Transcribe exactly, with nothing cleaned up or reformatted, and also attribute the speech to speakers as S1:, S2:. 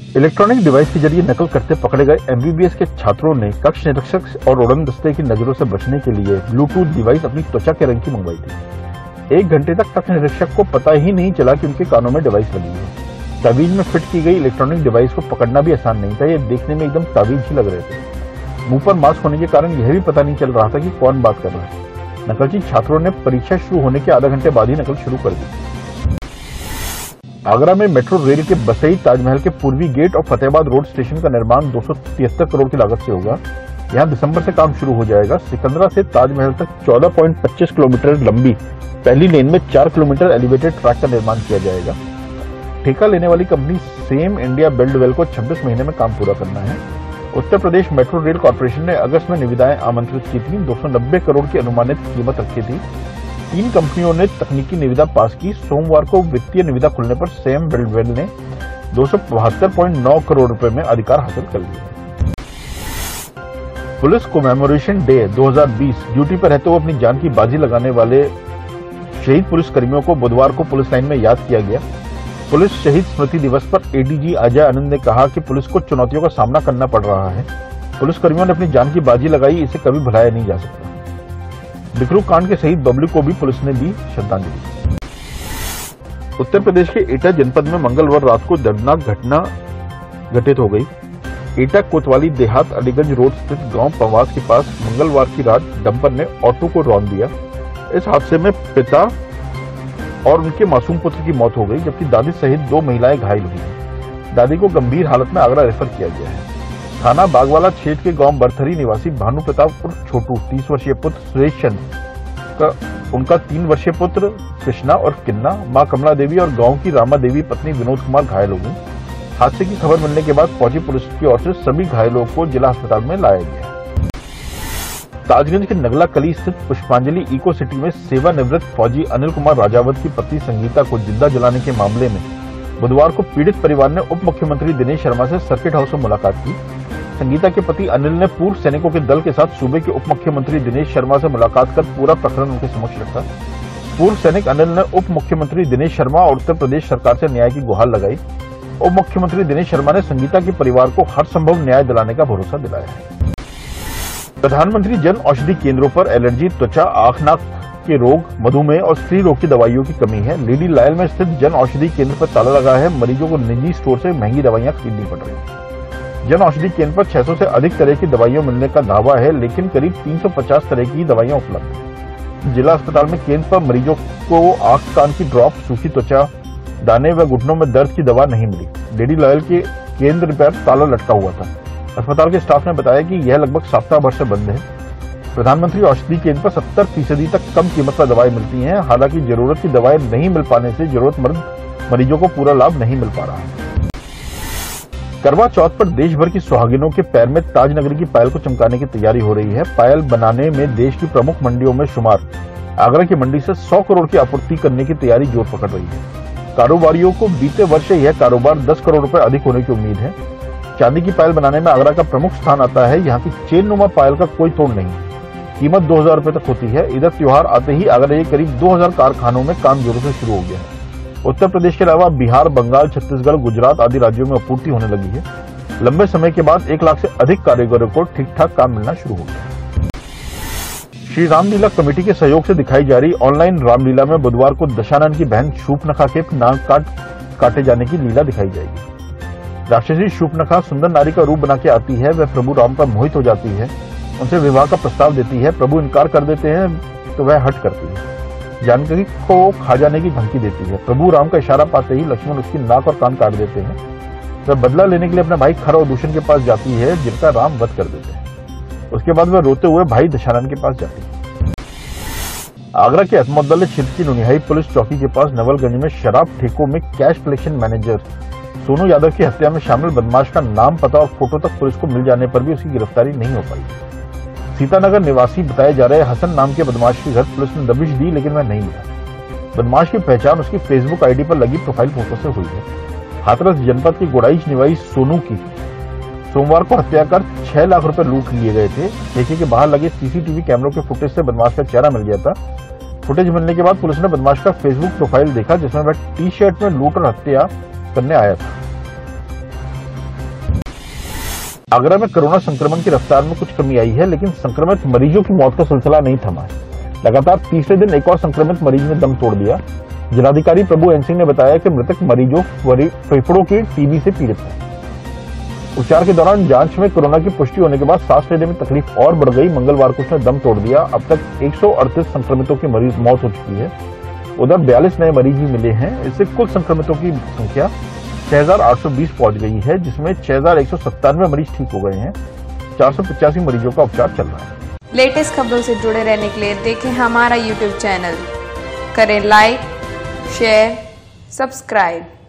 S1: Electronic device के जरिए नकल करते पकड़े गए एमबीबीएस के छात्रों ने कक्ष निरीक्षक और उड़न दस्ते की नजरों से बचने के लिए ब्लूटूथ डिवाइस अपनी त्वचा के रंग की मंगवाई थी। एक घंटे तक कक्ष निरीक्षक को पता ही नहीं चला कि उनके कानों में डिवाइस लगी है। तावीज में फिट की गई इलेक्ट्रॉनिक डिवाइस को पकड़ना भी आसान नहीं था। ये देखने में एकदम तावीज ही लग रहे थे। मुंह पर मास्क होने के कारण यह भी पता नहीं चल रहा था कि कौन बात कर रहा है। नकलची छात्रों ने परीक्षा शुरू होने के आधा घंटे बाद ही नकल शुरू कर दी। आगरा में मेट्रो रेल के बसई ताजमहल के पूर्वी गेट और फतेहाबाद रोड स्टेशन का निर्माण दो सौ तिहत्तर करोड़ की लागत से होगा। यहां दिसंबर से काम शुरू हो जाएगा। सिकंदरा से ताजमहल तक चौदह पॉइंट पच्चीस किलोमीटर लंबी पहली लेन में चार किलोमीटर एलिवेटेड ट्रैक का निर्माण किया जाएगा। ठेका लेने वाली कंपनी सेम इंडिया बिल्डवेल को छब्बीस महीने में काम पूरा करना है। Uttar Pradesh metro rail corporation ने अगस्त में निविदाएं आमंत्रित की थी। दो सौ नब्बे करोड़ की अनुमानित कीमत रखी थी। तीन कंपनियों ने तकनीकी निविदा पास की। सोमवार को वित्तीय निविदा खुलने पर सेम बिल्डवेल ने दो सौ बहत्तर पॉइंट नौ करोड़ रुपए में अधिकार हासिल कर लिया। पुलिस कमेमोरेशन डे दो हज़ार बीस ड्यूटी पर रहते हुए अपनी जान की बाजी लगाने वाले शहीद पुलिसकर्मियों को बुधवार को पुलिस लाइन में याद किया गया। पुलिस शहीद स्मृति दिवस पर एडीजी अजय आनंद ने कहा कि पुलिस को चुनौतियों का सामना करना पड़ रहा है। पुलिसकर्मियों ने अपनी जान की बाजी लगाई, इसे कभी भुलाया नहीं जा सकता। बिकरू कांड के शहीद बबलू को भी पुलिस ने दी श्रद्धांजलि। उत्तर प्रदेश के एटा जनपद में मंगलवार रात को दर्दनाक घटना घटित हो गई। एटा कोतवाली देहात अलीगंज रोड स्थित गांव पवास के पास मंगलवार की रात डंपर ने ऑटो को रौंद दिया। इस हादसे में पिता और उनके मासूम पुत्र की मौत हो गई, जबकि दादी सहित दो महिलाएं घायल हुई। दादी को गंभीर हालत में आगरा रेफर किया गया है। थाना बागवाला क्षेत्र के गांव बरथरी निवासी भानु प्रताप उर्फ छोटू तीस वर्षीय पुत्र सुरेश चंद का उनका तीन वर्षीय पुत्र कृष्णा और किन्ना, मां कमला देवी और गांव की रामा देवी पत्नी विनोद कुमार घायल हो गई। हादसे की खबर मिलने के बाद पहुंची पुलिस की ओर से सभी घायलों को जिला अस्पताल में लाया गया। ताजगंज के नगला कली स्थित पुष्पांजलि इको सिटी में सेवानिवृत्त फौजी अनिल कुमार राजावत की पत्नी संगीता को जिंदा जलाने के मामले में बुधवार को पीड़ित परिवार ने उप मुख्यमंत्री दिनेश शर्मा से सर्किट हाउस में मुलाकात की। संगीता के पति अनिल ने पूर्व सैनिकों के दल के साथ सूबे के उप मुख्यमंत्री दिनेश शर्मा से मुलाकात कर पूरा प्रकरण उनके समक्ष रखा। पूर्व सैनिक अनिल ने उप मुख्यमंत्री दिनेश शर्मा और उत्तर प्रदेश सरकार से न्याय की गुहार लगाई। उप मुख्यमंत्री दिनेश शर्मा ने संगीता के परिवार को हर संभव न्याय दिलाने का भरोसा दिलाया। प्रधानमंत्री जन औषधि केंद्रों पर एलर्जी, त्वचा, आंख नाक के रोग, मधुमेह और स्त्री रोग की दवाइयों की कमी है। लेडी लायल में स्थित जन औषधि केंद्र पर ताला लगा है। मरीजों को निजी स्टोर से महंगी दवाइयां खरीदनी पड़ रही हैं। जन औषधि केंद्र पर छह सौ से अधिक तरह की दवाइयां मिलने का दावा है, लेकिन करीब तीन सौ पचास तरह की दवाइयां उपलब्ध हैं। जिला अस्पताल में केंद्र पर मरीजों को आंख कान की ड्रॉप, सूखी त्वचा, दाने व घुटनों में दर्द की दवा नहीं मिली। लेडी लायल के केंद्र पर ताला लटका हुआ था। अस्पताल के स्टाफ ने बताया कि यह लगभग सप्ताह भर से बंद है। प्रधानमंत्री औषधि केंद्र पर सत्तर फीसदी तक कम कीमत पर दवाएं मिलती हैं। हालांकि जरूरत की दवाएं नहीं मिल पाने से जरूरतमंद मरीजों को पूरा लाभ नहीं मिल पा रहा है। करवा चौथ पर देश भर की सुहागिनों के पैर में ताजनगरी की पायल को चमकाने की तैयारी हो रही है। पायल बनाने में देश की प्रमुख मंडियों में शुमार आगरा की मंडी से सौ करोड़ की आपूर्ति करने की तैयारी जोर पकड़ रही है। कारोबारियों को बीते वर्ष यह कारोबार दस करोड़ रुपए अधिक होने की उम्मीद है। चांदी की पायल बनाने में आगरा का प्रमुख स्थान आता है। यहाँ की चेन नुमा पायल का कोई तोड़ नहीं। कीमत दो हजार रुपए तक होती है। इधर त्योहार आते ही आगरा के करीब दो हजार कारखानों में काम जोरों से शुरू हो गया है। उत्तर प्रदेश के अलावा बिहार, बंगाल, छत्तीसगढ़, गुजरात आदि राज्यों में आपूर्ति होने लगी है। लंबे समय के बाद एक लाख से अधिक कारीगरों को ठीक ठाक काम मिलना शुरू हो गया। श्री रामलीला कमेटी के सहयोग से दिखाई जा रही ऑनलाइन रामलीला में बुधवार को दशानन की बहन शूर्पणखा के नाक काट काटे जाने की लीला दिखाई जाएगी। राक्षसी शूर्पणखा सुंदर नारी का रूप बना के आती है। वह प्रभु राम पर मोहित हो जाती है, उनसे विवाह का प्रस्ताव देती है। प्रभु इनकार कर देते हैं तो वह हट करती है, जानकी को खा जाने की धमकी देती है। प्रभु राम का इशारा पाते ही लक्ष्मण उसकी नाक और कान काट देते हैं। वह बदला लेने के लिए अपने भाई खर और दूषण के पास जाती है, जिनका राम वध कर देते हैं। उसके बाद वह रोते हुए भाई दशानन के पास जाती है। आगरा के अहमदुल्ला क्षेत्र की नुनिहाई पुलिस चौकी के पास नवलगंज में शराब ठेकों में cash collection manager Sonu Yadav की हत्या में शामिल बदमाश का नाम, पता और फोटो तक पुलिस को मिल जाने पर भी उसकी गिरफ्तारी नहीं हो पाई। सीतानगर निवासी बताए जा रहे हसन नाम के बदमाश के घर पुलिस ने दबिश दी, लेकिन वह नहीं मिला। बदमाश की पहचान उसकी फेसबुक आईडी पर लगी प्रोफाइल फोटो से हुई है। हाथरस जनपद के गोड़ाइच निवासी सोनू की सोमवार को हत्या कर छह लाख रुपए लूट लिए गए थे। ठेके के बाहर लगे सीसीटीवी कैमरों के फुटेज से बदमाश का चेहरा मिल गया था। फुटेज मिलने के बाद पुलिस ने बदमाश का फेसबुक प्रोफाइल देखा, जिसमें वह टी शर्ट में लूट और हत्या करने आया था। आगरा में कोरोना संक्रमण की रफ्तार में कुछ कमी आई है, लेकिन संक्रमित मरीजों की मौत का सिलसिला नहीं थमा है। लगातार तीसरे दिन एक और संक्रमित मरीज ने दम तोड़ दिया। जिलाधिकारी प्रभु एन सिंह ने बताया कि मृतक मरीजों फेफड़ों के टीबी से पीड़ित है। उपचार के दौरान जांच में कोरोना की पुष्टि होने के बाद सांस लेने में तकलीफ और बढ़ गई। मंगलवार को उसने दम तोड़ दिया। अब तक एक सौ अड़तीस संक्रमितों की मरीज मौत हो चुकी है। उधर बयालीस नए मरीज भी मिले हैं। इससे कुल संक्रमितों की संख्या छह हजार आठ सौ बीस पहुंच गई है, जिसमें छह हजार एक सौ सत्तानवे मरीज ठीक हो गए हैं। चार सौ पचासी मरीजों का उपचार चल रहा है।
S2: लेटेस्ट खबरों से जुड़े रहने के लिए देखें हमारा यूट्यूब चैनल, करें लाइक, शेयर, सब्सक्राइब।